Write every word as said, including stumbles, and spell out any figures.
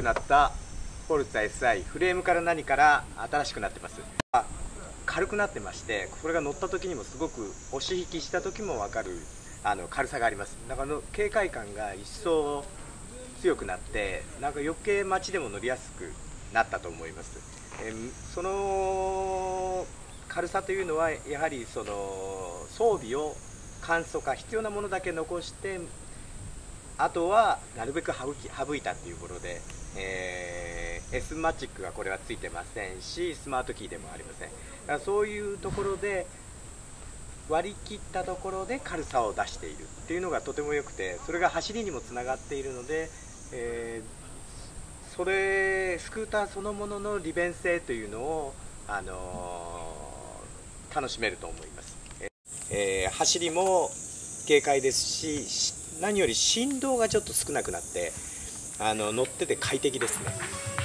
なったフォルツァ エスアイ、 フレームから何から新しくなってます。軽くなってまして、これが乗った時にもすごく押し引きした時も分かるあの軽さがあります。だからの軽快感が一層強くなって、なんか余計街でも乗りやすくなったと思います。えー、その軽さというのはやはりその装備を簡素化、必要なものだけ残して、あとはなるべく省き省いたということで、えー、S マチックがこれはついてませんし、スマートキーでもありません。だからそういうところで割り切ったところで軽さを出しているっていうのがとても良くて、それが走りにもつながっているので、えー、それスクーターそのものの利便性というのを、あのー、楽しめると思います。えー、走りも軽快ですし、何より振動がちょっと少なくなって、あの乗ってて快適ですね。